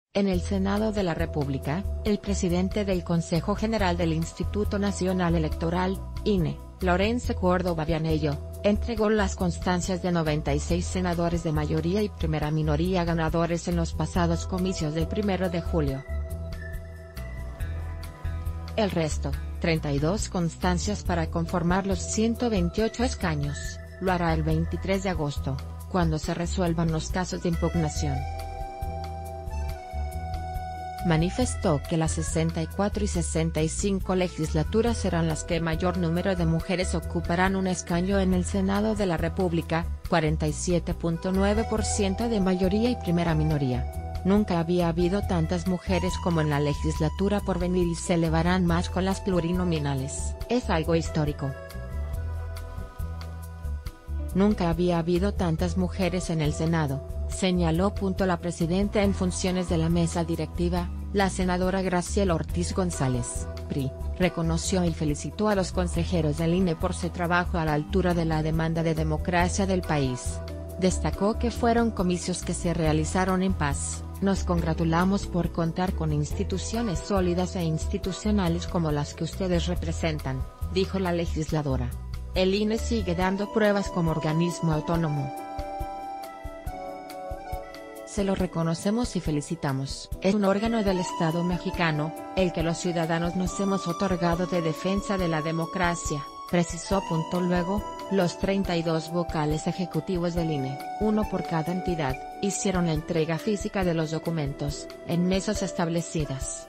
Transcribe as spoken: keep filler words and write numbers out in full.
En el Senado de la República, el presidente del Consejo General del Instituto Nacional Electoral, I N E, Lorenzo Córdoba Vianello, entregó las constancias de noventa y seis senadores de mayoría y primera minoría ganadores en los pasados comicios del primero de julio. El resto, treinta y dos constancias para conformar los ciento veintiocho escaños, lo hará el veintitrés de agosto, cuando se resuelvan los casos de impugnación. Manifestó que las sesenta y cuatro y sesenta y cinco legislaturas serán las que mayor número de mujeres ocuparán un escaño en el Senado de la República, cuarenta y siete punto nueve por ciento de mayoría y primera minoría. Nunca había habido tantas mujeres como en la legislatura por venir y se elevarán más con las plurinominales. Es algo histórico. Nunca había habido tantas mujeres en el Senado, señaló. La presidenta en funciones de la mesa directiva, la senadora Graciela Ortiz González, P R I, reconoció y felicitó a los consejeros del I N E por su trabajo a la altura de la demanda de democracia del país. Destacó que fueron comicios que se realizaron en paz. Nos congratulamos por contar con instituciones sólidas e institucionales como las que ustedes representan, dijo la legisladora. El I N E sigue dando pruebas como organismo autónomo. Se lo reconocemos y felicitamos. Es un órgano del Estado mexicano, el que los ciudadanos nos hemos otorgado de defensa de la democracia, precisó. Luego, los treinta y dos vocales ejecutivos del I N E, uno por cada entidad, hicieron la entrega física de los documentos, en mesas establecidas.